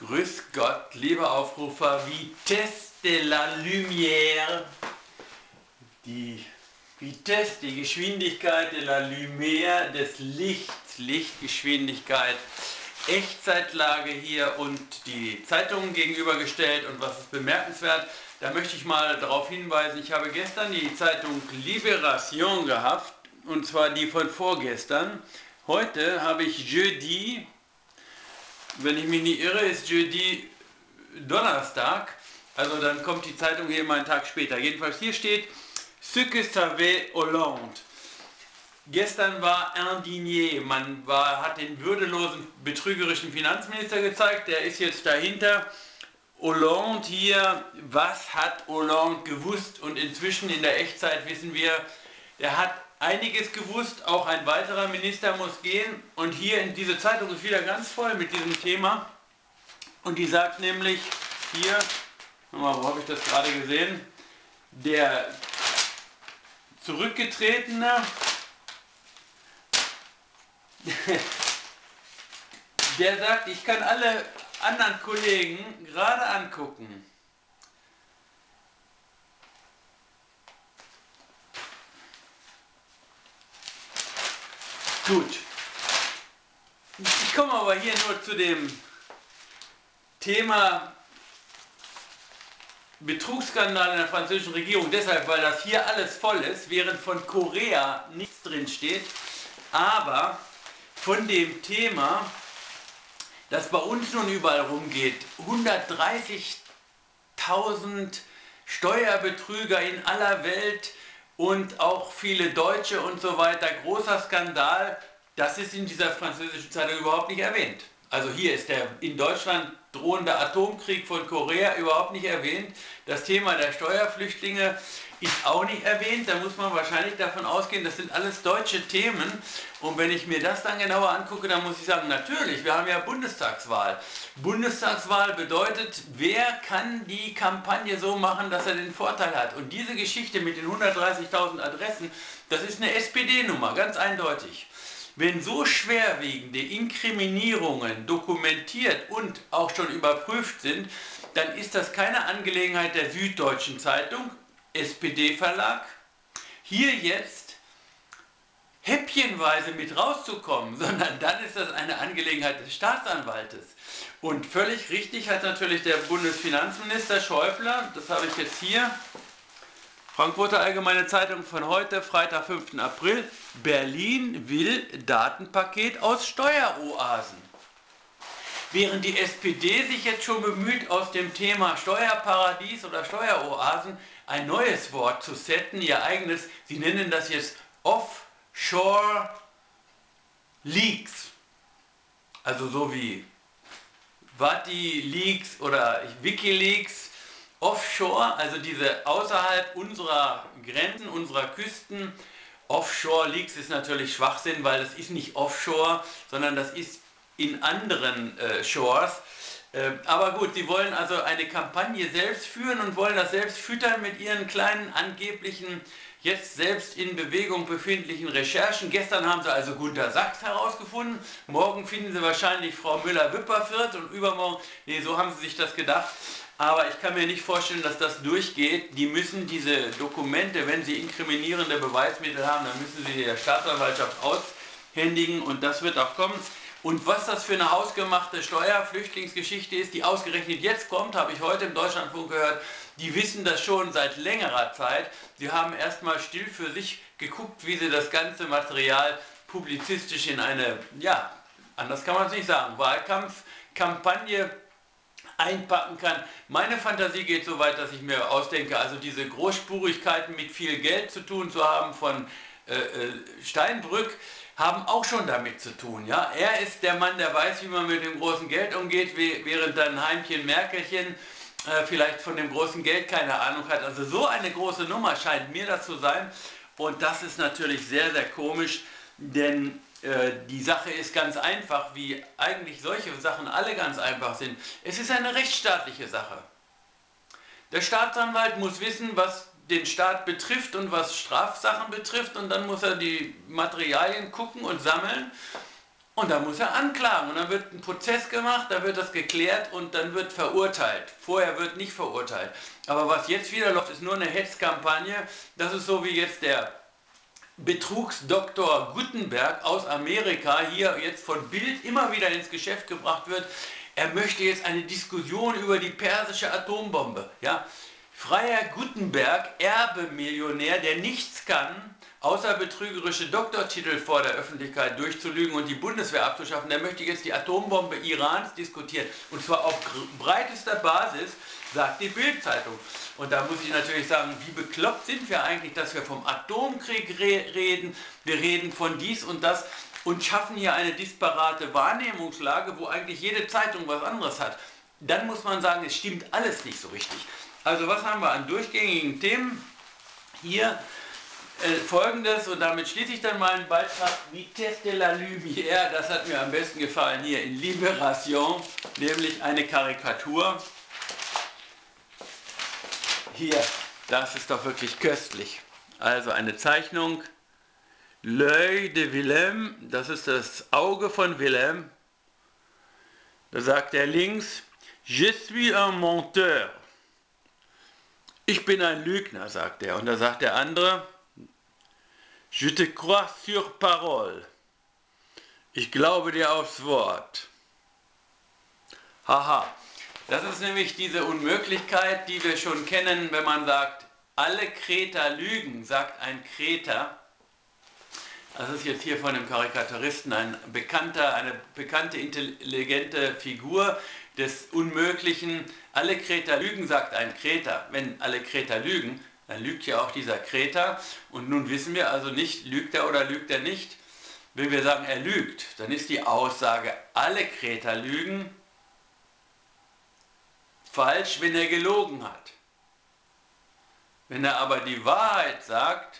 Grüß Gott, liebe Aufrufer, Vitesse de la Lumière, die Vitesse, die Geschwindigkeit de la Lumière des Lichts, Lichtgeschwindigkeit, Echtzeitlage hier und die Zeitungen gegenübergestellt. Und was ist bemerkenswert, da möchte ich mal darauf hinweisen, ich habe gestern die Zeitung Libération gehabt, und zwar die von vorgestern. Heute habe ich Jeudi, wenn ich mich nicht irre, ist Jeudi Donnerstag, also dann kommt die Zeitung hier mal einen Tag später. Jedenfalls hier steht Ce que savait Hollande. Gestern war indigné, hat den würdelosen, betrügerischen Finanzminister gezeigt, der ist jetzt dahinter. Hollande hier, was hat Hollande gewusst? Und inzwischen in der Echtzeit wissen wir, er hat einiges gewusst, auch ein weiterer Minister muss gehen. Und hier in diese Zeitung ist wieder ganz voll mit diesem Thema. Und die sagt nämlich hier, wo habe ich das gerade gesehen, der Zurückgetretene, der sagt, ich kann alle anderen Kollegen gerade angucken. Gut. Ich komme aber hier nur zu dem Thema Betrugsskandal in der französischen Regierung, deshalb, weil das hier alles voll ist, während von Korea nichts drin steht, aber von dem Thema, das bei uns nun überall rumgeht, 130.000 Steuerbetrüger in aller Welt und auch viele Deutsche und so weiter, großer Skandal, das ist in dieser französischen Zeitung überhaupt nicht erwähnt. Also hier ist der in Deutschland drohende Atomkrieg von Korea überhaupt nicht erwähnt. Das Thema der Steuerflüchtlinge ist auch nicht erwähnt. Da muss man wahrscheinlich davon ausgehen, das sind alles deutsche Themen. Und wenn ich mir das dann genauer angucke, dann muss ich sagen, natürlich, wir haben ja Bundestagswahl. Bundestagswahl bedeutet, wer kann die Kampagne so machen, dass er den Vorteil hat. Und diese Geschichte mit den 130.000 Adressen, das ist eine SPD-Nummer, ganz eindeutig. Wenn so schwerwiegende Inkriminierungen dokumentiert und auch schon überprüft sind, dann ist das keine Angelegenheit der Süddeutschen Zeitung, SPD-Verlag, hier jetzt häppchenweise mit rauszukommen, sondern dann ist das eine Angelegenheit des Staatsanwaltes. Und völlig richtig hat natürlich der Bundesfinanzminister Schäuble, das habe ich jetzt hier, Frankfurter Allgemeine Zeitung von heute, Freitag, 5. April, Berlin will Datenpaket aus Steueroasen. Während die SPD sich jetzt schon bemüht, aus dem Thema Steuerparadies oder Steueroasen ein neues Wort zu setzen, ihr eigenes, sie nennen das jetzt Offshore Leaks. Also so wie WikiLeaks oder Wikileaks. Offshore, also diese außerhalb unserer Grenzen, unserer Küsten. Offshore Leaks ist natürlich Schwachsinn, weil das ist nicht Offshore, sondern das ist in anderen Shores. Aber gut, sie wollen also eine Kampagne selbst führen und wollen das selbst füttern mit ihren kleinen angeblichen, jetzt selbst in Bewegung befindlichen Recherchen. Gestern haben sie also Gunter Sachs herausgefunden, morgen finden sie wahrscheinlich Frau Müller-Wipperfürth und übermorgen, nee, so haben sie sich das gedacht. Aber ich kann mir nicht vorstellen, dass das durchgeht. Die müssen diese Dokumente, wenn sie inkriminierende Beweismittel haben, dann müssen sie der Staatsanwaltschaft aushändigen und das wird auch kommen. Und was das für eine hausgemachte Steuerflüchtlingsgeschichte ist, die ausgerechnet jetzt kommt, habe ich heute im Deutschlandfunk gehört, die wissen das schon seit längerer Zeit. Sie haben erstmal still für sich geguckt, wie sie das ganze Material publizistisch in eine, ja, anders kann man es nicht sagen, Wahlkampfkampagne einpacken kann. Meine Fantasie geht so weit, dass ich mir ausdenke, also diese Großspurigkeiten mit viel Geld zu tun zu haben von Steinbrück, haben auch schon damit zu tun. Ja? Er ist der Mann, der weiß, wie man mit dem großen Geld umgeht, während dann Heimchen Merkelchen vielleicht von dem großen Geld keine Ahnung hat. Also so eine große Nummer scheint mir das zu sein. Und das ist natürlich sehr, sehr komisch, denn die Sache ist ganz einfach, wie eigentlich solche Sachen alle ganz einfach sind. Es ist eine rechtsstaatliche Sache. Der Staatsanwalt muss wissen, was den Staat betrifft und was Strafsachen betrifft, und dann muss er die Materialien gucken und sammeln Und dann muss er anklagen und dann wird ein Prozess gemacht, da wird das geklärt und dann wird verurteilt. Vorher wird nicht verurteilt. Aber was jetzt wieder läuft, ist nur eine Hetzkampagne. Das ist so wie jetzt der Betrugsdoktor Gutenberg aus Amerika hier jetzt von Bild immer wieder ins Geschäft gebracht wird. Er möchte jetzt eine Diskussion über die persische Atombombe. Ja? Freier Gutenberg, Erbemillionär, der nichts kann, außer betrügerische Doktortitel vor der Öffentlichkeit durchzulügen und die Bundeswehr abzuschaffen, der möchte jetzt die Atombombe Irans diskutieren. Und zwar auf breitester Basis, sagt die Bild-Zeitung. Und da muss ich natürlich sagen, wie bekloppt sind wir eigentlich, dass wir vom Atomkrieg reden, wir reden von dies und das und schaffen hier eine disparate Wahrnehmungslage, wo eigentlich jede Zeitung was anderes hat. Dann muss man sagen, es stimmt alles nicht so richtig. Also was haben wir an durchgängigen Themen? Hier Folgendes, und damit schließe ich dann meinen Beitrag, Vitesse de la Lumière, das hat mir am besten gefallen hier in Libération, nämlich eine Karikatur. Hier, das ist doch wirklich köstlich. Also eine Zeichnung, L'œil de Willem, das ist das Auge von Willem. Da sagt er links, Je suis un menteur. Ich bin ein Lügner, sagt er. Und da sagt der andere, Je te crois sur parole. Ich glaube dir aufs Wort. Haha. Das ist nämlich diese Unmöglichkeit, die wir schon kennen, wenn man sagt, alle Kreter lügen, sagt ein Kreter. Das ist jetzt hier von dem Karikaturisten eine bekannte, intelligente Figur des Unmöglichen. Alle Kreter lügen, sagt ein Kreter. Wenn alle Kreter lügen, dann lügt ja auch dieser Kreter. Und nun wissen wir also nicht, lügt er oder lügt er nicht. Wenn wir sagen, er lügt, dann ist die Aussage, alle Kreter lügen, falsch, wenn er gelogen hat. Wenn er aber die Wahrheit sagt,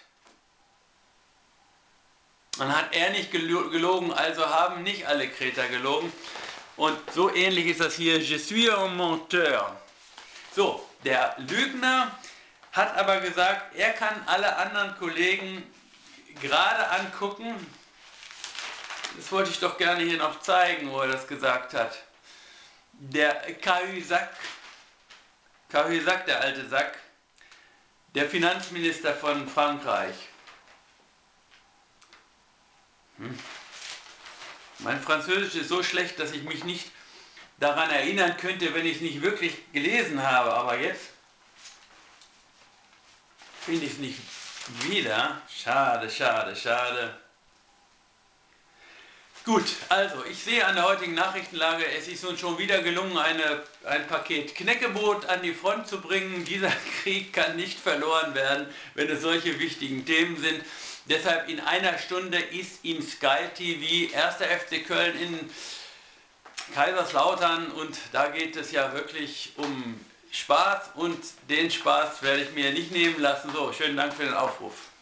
dann hat er nicht gelogen, also haben nicht alle Kreter gelogen. Und so ähnlich ist das hier, Je suis un menteur. So, der Lügner hat aber gesagt, er kann alle anderen Kollegen gerade angucken. Das wollte ich doch gerne hier noch zeigen, wo er das gesagt hat. Der Cahuzac, der alte Sack, der Finanzminister von Frankreich. Mein Französisch ist so schlecht, dass ich mich nicht daran erinnern könnte, wenn ich es nicht wirklich gelesen habe. Aber jetzt finde ich es nicht wieder. Schade, schade, schade. Gut, also ich sehe an der heutigen Nachrichtenlage, es ist uns schon wieder gelungen, ein Paket Knäckebrot an die Front zu bringen. Dieser Krieg kann nicht verloren werden, wenn es solche wichtigen Themen sind. Deshalb in einer Stunde ist im Sky TV 1. FC Köln in Kaiserslautern und da geht es ja wirklich um Spaß und den Spaß werde ich mir nicht nehmen lassen. So, schönen Dank für den Aufruf.